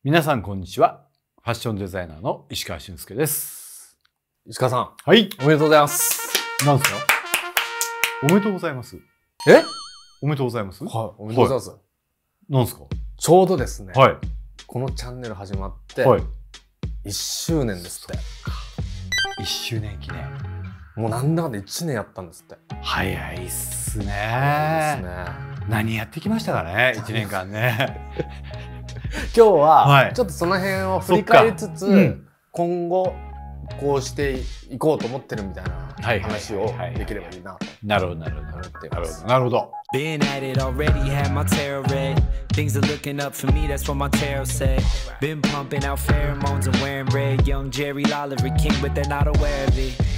皆さんこんにちは。ファッションデザイナーの石川俊介です。 石川さん。 はい。 おめでとうございます。 なんですか？おめでとうございます。 え？ おめでとうございます。 はい。おめでとうございます。はい、 なんですか？ ちょうどですね。 はい。 このチャンネル始まって、 はい。 1周年ですって。 1周年記念。 もうなんだかんだ1年やったんですって。 早いっすね。 早いですね。 何やってきましたかね、1年間ね。 今日は、 はい、 ちょっとその辺を振り返りつつ、今後こうしていこうと思ってるみたいな話をできればいいなと。 なるほど、なるほど、なるほど。 Been at it already, had my tarot read. Things are looking up for me, that's what my tarot said. Been pumping out pheromones and wearing red. Young Jerry Lolliver King, but they're not aware of it.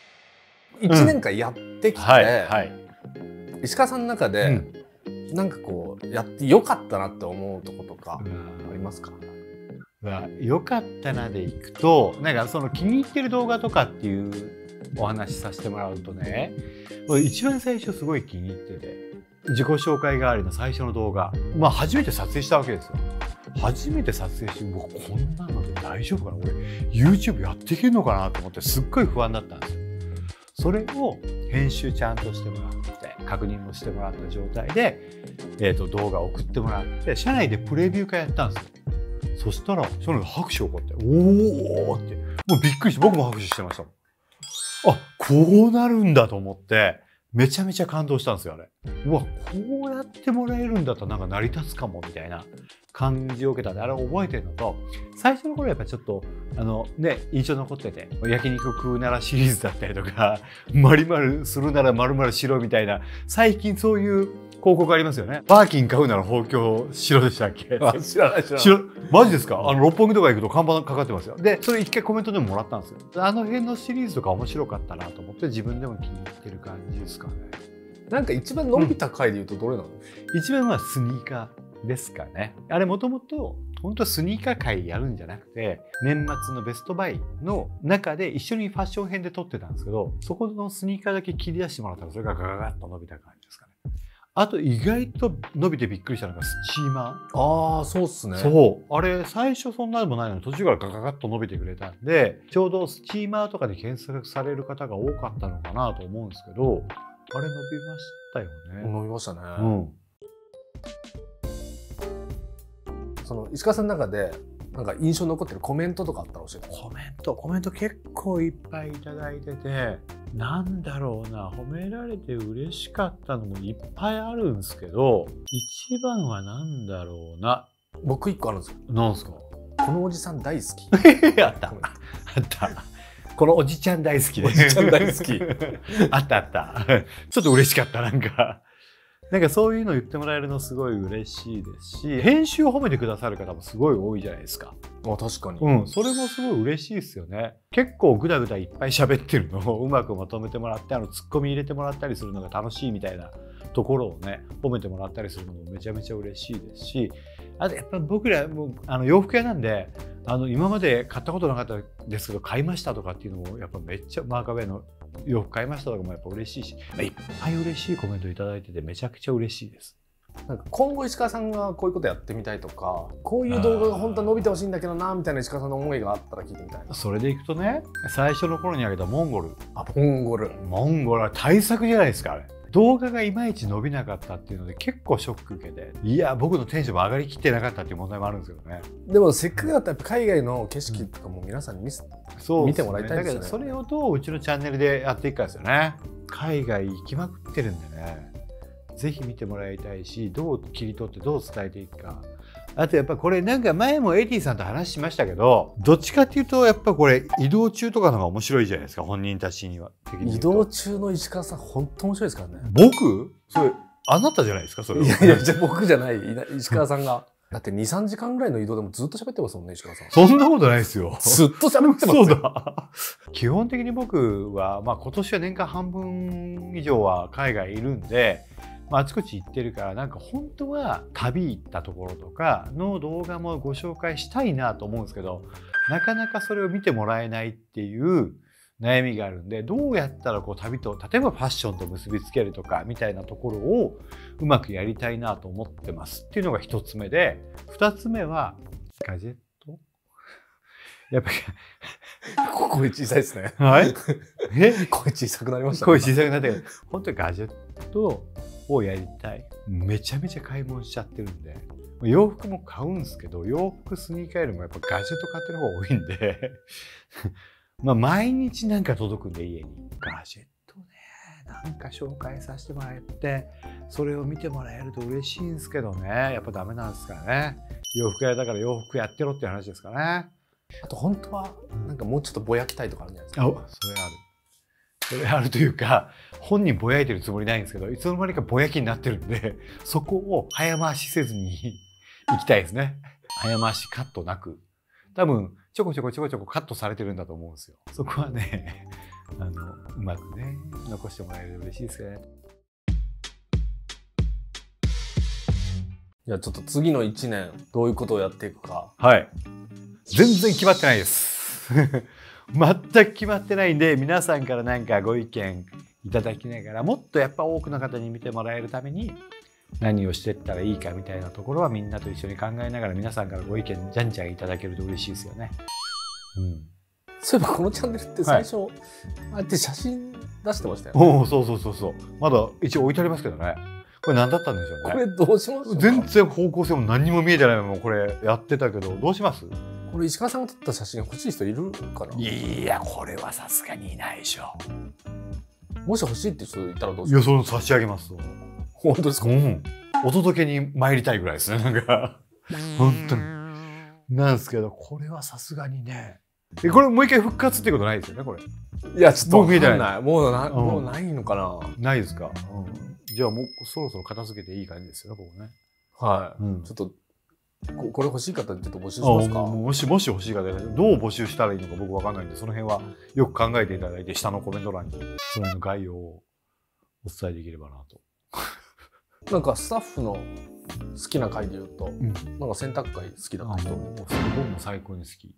1年間やってきて、石川さんの中で、なんかこうやってよかったなって思うとことかありますか？ よかったなでいくと、なんかその気に入ってる動画とかっていうお話させてもらうとね、一番最初すごい気に入ってて、自己紹介代わりの最初の動画、初めて撮影したわけですよ。初めて撮影して、こんなので大丈夫かな、俺 YouTube やっていけるのかなと思ってすっごい不安だったんですよ。それを編集ちゃんとしてもらって確認もしてもらった状態で、動画を送ってもらって社内でプレビュー会やったんですよ。そしたら社内で拍手起こって「おー!」ってもうびっくりして僕も拍手してましたもん。あ、こうなるんだと思ってめちゃめちゃ感動したんですよあれ。うわ、こうやってもらえるんだったらなんか成り立つかもみたいな感じを受けたんで、あれを覚えてるのと、最初の頃やっぱちょっと印象残ってて、焼肉食うならシリーズだったりとか、丸々するなら丸々しろみたいな、最近そういう広告ありますよね。バーキン買うなら包協しろでしたっけ？ 知らない。 マジですか？六本木とか行くと看板かかってますよ。で、それ一回コメントでももらったんですよ。あの辺のシリーズとか面白かったなと思って自分でも気に入ってる感じですかね。 なんか一番伸びた回でいうとどれなの？ 一番はスニーカーですかね。あれもともと本当はスニーカー会やるんじゃなくて、年末のベストバイの中で一緒にファッション編で撮ってたんですけど、そこのスニーカーだけ切り出してもらったらそれがガガガッと伸びた感じですかね。あと意外と伸びてびっくりしたのがスチーマー。 ああ、そうっすね。 そう。あれ最初そんなでもないのに途中からガガガッと伸びてくれたんで、ちょうどスチーマーとかで検索される方が多かったのかなと思うんですけど、あれ伸びましたよね。 伸びましたね。その石川さんの中でなんか印象に残ってるコメントとかあったら教えて。 コメント結構いっぱいいただいてて、なんだろうな、褒められて嬉しかったのもいっぱいあるんですけど、一番はなんだろうな。 僕一個あるんですよ。 なんですか？ このおじさん大好き。 あった。このおじちゃん大好きです。 おじちゃん大好き。 あった。ちょっと嬉しかった、なんかそういうの言ってもらえるのすごい嬉しいですし、編集を褒めてくださる方もすごい多いじゃないですか。 確かに。 それもすごい嬉しいですよね。結構グダグダいっぱい喋ってるのをうまくまとめてもらって、ツッコミ入れてもらったりするのが楽しいみたいなところをね、褒めてもらったりするのもめちゃめちゃ嬉しいですし、あとやっぱ僕らも洋服屋なんで、今まで買ったことなかったですけど買いましたとかっていうのもやっぱめっちゃマーカーウェイの洋服買いましたとかもやっぱ嬉しいし、いっぱい嬉しいコメントいただいててめちゃくちゃ嬉しいです。 なんか今後石川さんがこういうことやってみたいとか、こういう動画が本当は伸びてほしいんだけどなみたいな石川さんの思いがあったら聞いてみたい。 それでいくとね、最初の頃にあげたモンゴルは大作じゃないですか。あれ動画がいまいち伸びなかったっていうので結構ショック受けて、いや僕のテンションも上がりきってなかったっていう問題もあるんですけどね。 でもせっかくだったらやっぱ海外の景色とかも皆さんに見てもらいたいですよね。だからそれをどううちのチャンネルでやっていくかですよね。海外行きまくってるんでね、ぜひ見てもらいたいし、どう切り取ってどう伝えていくか。あとやっぱこれなんか前もエディさんと話しましたけど、どっちかっていうとやっぱこれ移動中とかの方が面白いじゃないですか、本人たちには。 移動中の石川さん本当面白いですからね。 僕？それあなたじゃないですか、それは。 いやじゃあ僕じゃない石川さんが。だって2、3時間ぐらいの移動でもずっと喋ってますもんね、石川さん。 そんなことないですよ。 ずっと喋ってますよ。 そうだ。基本的に僕は、今年は年間半分以上は海外いるんで、あちこち行ってるから、なんか本当は旅行ったところとかの動画もご紹介したいなと思うんですけど、なかなかそれを見てもらえないっていう悩みがあるんで、どうやったらこう旅と例えばファッションと結びつけるとかみたいなところをうまくやりたいなと思ってますっていうのが1つ目で、2つ目はガジェッやっぱり声小さいですね。 はい。 声小さくなりましたね。 声小さくなったけど、本当にガジェットをやりたい。めちゃめちゃ買い物しちゃってるんで、洋服も買うんですけど、洋服スニーカーよりもやっぱガジェット買ってる方が多いんで、まあ毎日なんか届くんで家に。ガジェットね、なんか紹介させてもらって、それを見てもらえると嬉しいんですけどね、やっぱダメなんですからね。洋服屋だから洋服やってろっていう話ですからね。 あと本当はなんかもうちょっとぼやきたいとかあるんじゃないですか。 それある。それあるというか、本人ぼやいてるつもりないんですけど、いつの間にかぼやきになってるんで、そこを早回しせずに行きたいですね。早回しカットなく。多分、ちょこちょこカットされてるんだと思うんですよ。そこはね、うまくね、残してもらえると嬉しいですよね。 じゃあちょっと次の1年、どういうことをやっていくか。 はい。全然決まってないです。全く決まってないんで、皆さんからなんかご意見いただきながら、もっとやっぱ多くの方に見てもらえるために何をしていったらいいかみたいなところはみんなと一緒に考えながら、皆さんからご意見じゃんじゃんいただけると嬉しいですよね。 そういえばこのチャンネルって最初、ああやって写真出してましたよね。そう。まだ一応置いてありますけどね。これ何だったんでしょうね。 これどうします？ 全然方向性も何にも見えてないままこれやってたけど、どうします？ これ石川さんが撮った写真欲しい人いるかな？ いや、これはさすがにいないでしょ。 もし欲しいって人いたらどうします？ いや、その差し上げますと。 本当ですか？ お届けに参りたいぐらいですね、なんか。本当に。なんですけど、これはさすがにね。これもう一回復活ってことないですよね、これ。 いや、ちょっと僕みたいな。 もうないのかな？ ないですか。じゃあもうそろそろ片付けていい感じですよね、ここね。 はい。ちょっと、これ欲しい方ちょっと募集しますか？ もし欲しい方で、どう募集したらいいのか僕わかんないんで、その辺はよく考えていただいて、下のコメント欄にその辺の概要をお伝えできればなと。 なんかスタッフの好きな回で言うと、なんか洗濯会好きだった人。 僕も最高に好き。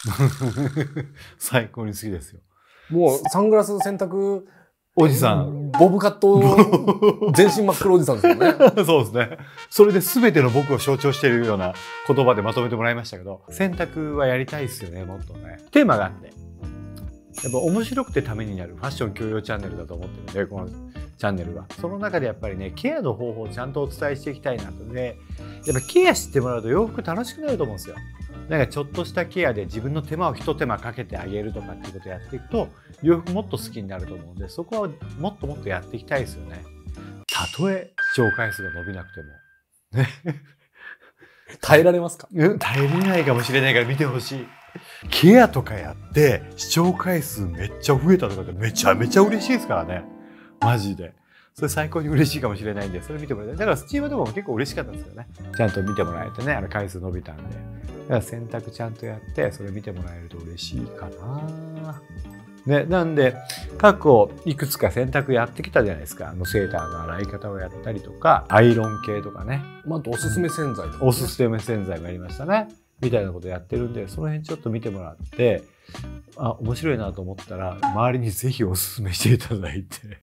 最高に好きですよ。 もうサングラス洗濯おじさん。 ボブカット、全身真っ黒おじさんですよね。 そうですね。それで全ての僕を象徴しているような言葉でまとめてもらいましたけど、洗濯はやりたいですよね、もっとね。テーマがあって。やっぱ面白くてためになるファッション教養チャンネルだと思ってるんで、このチャンネルは。その中でやっぱりね、ケアの方法をちゃんとお伝えしていきたいなとね。やっぱケアしてもらうと洋服楽しくなると思うんですよ。なんかちょっとしたケアで自分の手間を一手間かけてあげるとかっていうことをやっていくと洋服もっと好きになると思うんで、そこはもっともっとやっていきたいですよね。たとえ視聴回数が伸びなくても。ね、 耐えられますか？ 耐えれないかもしれないから見てほしい。ケアとかやって視聴回数めっちゃ増えたとかってめちゃめちゃ嬉しいですからね。マジで。それ最高に嬉しいかもしれないんで、それ見てもらいたい。だからスチームとかも結構嬉しかったんですよね。ちゃんと見てもらえてね、回数伸びたんで。だから洗濯ちゃんとやって、それ見てもらえると嬉しいかな。ね、なんで、過去いくつか洗濯やってきたじゃないですか。セーターの洗い方をやったりとか、アイロン系とかね。 あとおすすめ洗剤とか、 おすすめ洗剤もやりましたね。みたいなことやってるんで、その辺ちょっと見てもらって、面白いなと思ったら、周りにぜひおすすめしていただいて。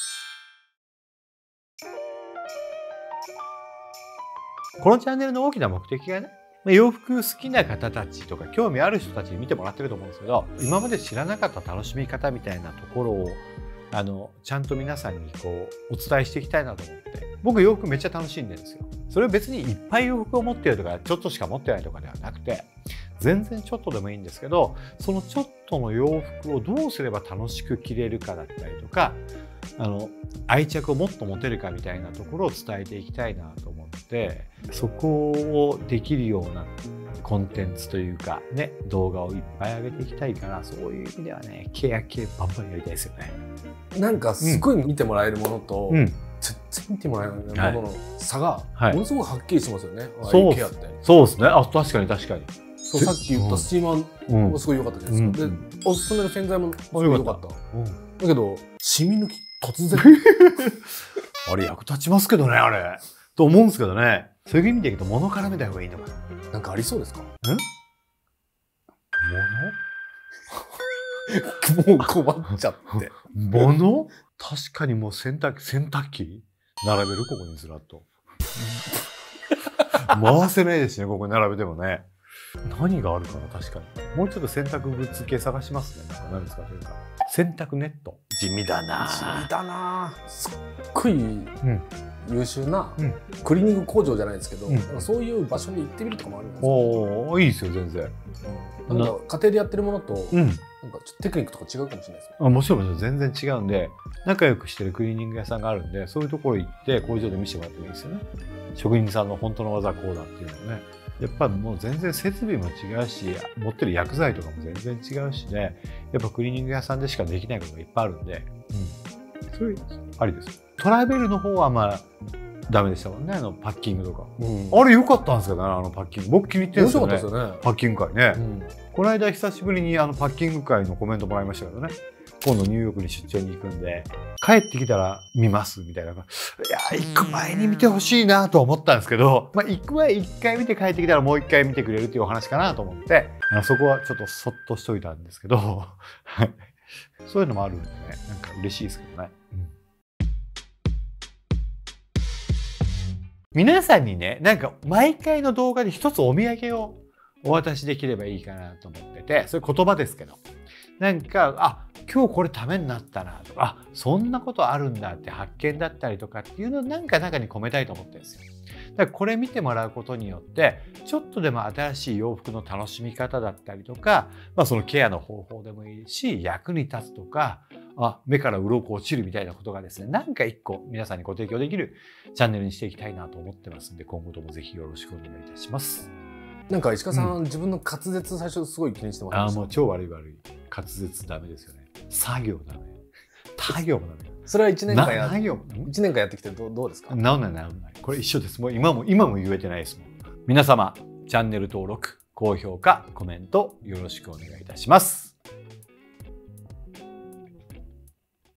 このチャンネルの大きな目的がね、洋服好きな方たちとか興味ある人たちに見てもらってると思うんですけど、今まで知らなかった楽しみ方みたいなところをちゃんと皆さんにこうお伝えしていきたいなと思って、僕洋服めっちゃ楽しんでるんですよ。それは別にいっぱい洋服を持ってるとかちょっとしか持ってないとかではなくて、全然ちょっとでもいいんですけど、そのちょっとの洋服をどうすれば楽しく着れるかだったりとか、愛着をもっと持てるかみたいなところを伝えていきたいなと思って、そこをできるようなコンテンツというかね、動画をいっぱい上げていきたいから、そういう意味ではね、ケア系バンバンやりたいですよね。 なんかすごい見てもらえるものと、全然見てもらえないものの差がものすごくはっきりしますよね。 そうケアって。 そうですね。確かに確かに。 そうさっき言ったスチーマーもすごい良かったじゃないですか。で、おすすめの洗剤もすごい良かった。だけどシミ抜き突然あれ役立ちますけどね、あれと思うんですけどね。そういう意味でいくと物絡めた方がいいのかな。 なんかありそうですか？もう困っちゃって。 物？確かにもう洗濯機並べる、ここにずらっと。回せないですね、ここに並べてもね。 何があるかな。確かにもうちょっと洗濯グッズ系探しますね。何ですかそれか。洗濯ネット。地味だな。 地味だな。すっごい優秀なクリーニング工場じゃないですけど、そういう場所に行ってみるとかもあるんですよ。 おお、いいですよ全然。 なんか家庭でやってるものと、なんかちょっとテクニックとか違うかもしれないですね。 もちろん全然違うんで、仲良くしてるクリーニング屋さんがあるんで、そういうところ行って工場で見せてもらってもいいですよね。職人さんの本当の技こうだっていうのをね。やっぱもう全然設備も違うし、持ってる薬剤とかも全然違うしね、やっぱクリーニング屋さんでしかできないことがいっぱいあるんで、それありですよ。トラベルの方はダメでしたもんね、パッキングとか。あれ良かったんですけどね、パッキング。僕気に入ってるんですよね。 面白かったですよね。 パッキング会ね。この間久しぶりにパッキング会のコメントもらいましたけどね。今度ニューヨークに出張に行くんで、帰ってきたら見ますみたいな。いや、行く前に見てほしいなと思ったんですけど、行く前1回見て帰ってきたらもう1回見てくれるっていうお話かなと思って、そこはちょっとそっとしといたんですけど、そういうのもあるんでね、なんか嬉しいですけどね。皆さんにね、なんか毎回の動画で一つお土産をお渡しできればいいかなと思ってて、それ言葉ですけど、なんか今日これためになったなとか、そんなことあるんだって発見だったりとかっていうのをなんか中に込めたいと思ってるんですよ。だからこれ見てもらうことによってちょっとでも新しい洋服の楽しみ方だったりとか、そのケアの方法でもいいし、役に立つとか、目から鱗落ちるみたいなことがですね、なんか一個皆さんにご提供できるチャンネルにしていきたいなと思ってますんで、今後ともぜひよろしくお願いいたします。 なんか石川さん、自分の滑舌最初すごい気にしてました。 もう超悪い。滑舌ダメですよね。作業ダメ。他行もダメ。 それは1年間やってきてどうですか？ 治んない。これ一緒です。もう今も言えてないですもん。皆様、チャンネル登録、高評価、コメントよろしくお願いいたします。